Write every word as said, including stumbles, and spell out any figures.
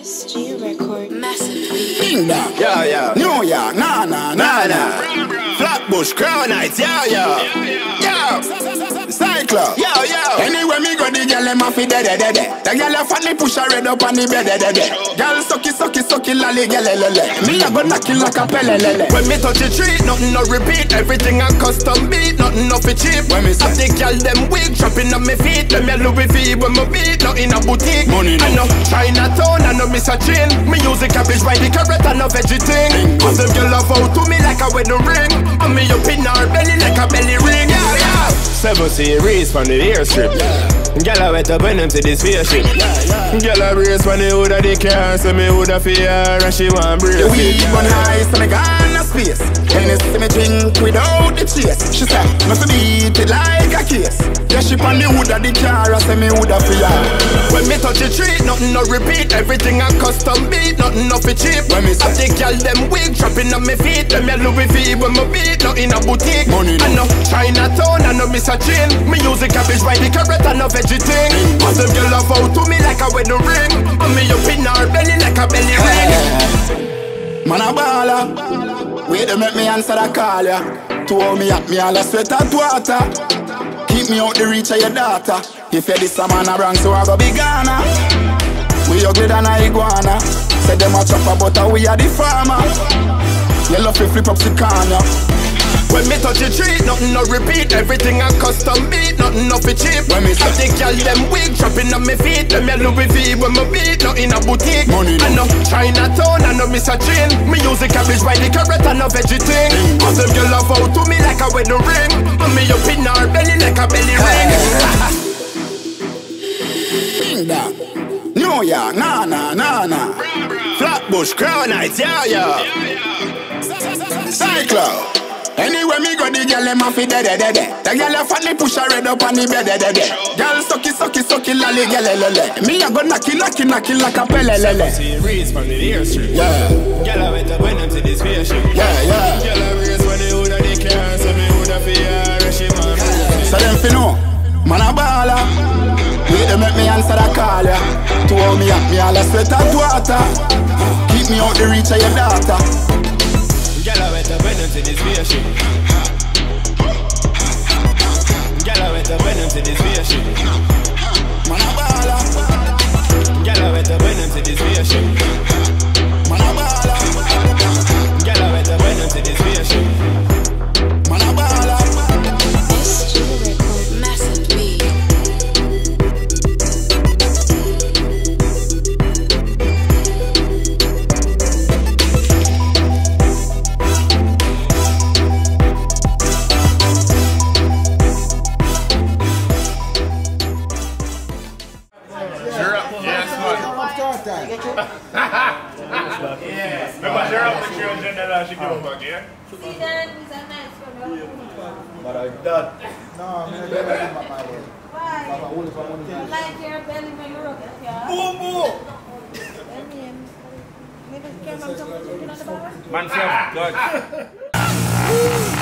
S G record massively. Ding dong. Yeah, yeah. New York, nah, nah, nah, nah. Flatbush, Crown Heights, yeah, yeah. Yeah. Cyclone. Yo, yo. Anyway, me go the girl, them a fi dead, dead, dead. The girl a funny push her head up on the bed, dead, dead. Girl sucky, sucky, sucky, lolly, girl, lele. Me a go knock it like a pele, lele. When me touch the tree, nothing no repeat. Everything a custom beat, nothing no fi cheap. When me say, have the girl them wig dropping on me feet. Them me Louis V when me beat, not in a boutique. Money no. I know Chinatown, I know Mister Chin. Me use the cabbage by the carrot and no veggie thing. Cause them girl love out to me like a wedding ring. And me up in her belly like a belly ring. Yeah, yeah. Seven series from the airstrip. Girl I wet up when them see this spaceship. Girl I brace when they hood of the car, so me hood of fear and she want brace it. we run high, so me gone a space. When you see me drink without the chase, she said, must beat it like a case. Yeah, she on the hood of the car, I say me hood of fear. When me touch the tree, nothing no repeat. Everything a custom beat, nothing no fi cheap. When me say, have the girl them wig dropping on me feet. Them me Louis V when me beat, not in a boutique. Money no. I know Chinatown, I know Mister Chin. Me use the cabbage by the carrot and no veggie thing. Cause them girl love out to me like a wedding ring. And me up in her belly like a belly ring. Man a baller. Wait to make me answer the call, ya. To hold me up, me all a sweat and water. Keep me out the reach of your daughter. If you this a man a wrong, so I go be Ghana. We ugly than a iguana. Say them a chop a butter, we are the farmer. You love to flip up the corner. When me touch the tree, nothing no repeat. Everything a custom beat, nothing no fi cheap. When me say, have the girl them wig dropping on me feet. Them me Louis V when me beat, not in a boutique. Money no. I know Chinatown, I know Mister Chin. Me use the cabbage by the carrot and no veggie thing. Cause them girl love out to me like a wedding ring. And me up in her belly like a belly ring. Ding dong. New York, nah, nah, nah, nah. Flatbush, Crown Heights, yeah, yeah. Cyclone. Anyway, me go the girl, them a fi dead, dead, dead. The girl a funny push her head up on the bed, dead, dead. Girl sucky, sucky, sucky, lolly, girl, lele. Me a go knock it, knock it, knock it like a pele, lele. Series from the airstrip. Yeah, Girl I wet up when them see this spaceship. yeah, yeah. Girl I race when they hood of the car, so me hood of fear and she want brace it. So them fi know, man a baller. Wait to make me answer the call, ya. To hold me up, me all a sweat and water. Keep me out the reach of your daughter. Girl I wet up when them see this spaceship. Girl I wet up when them see this spaceship. Man a baller. Girl I wet up when them see this spaceship. Man a baller. Girl I wet up when them see this spaceship. Man a baller. S G record massively. Yeah. Remember, share up the children that I should give them back, yeah? See that? It's a nice one. But I'm done. No, I'm not going to my way. Why? I'm only for money. You like your belly when you rock it, yeah? Boom, boom! And then, maybe camera come with you on the bar? Man, self, good.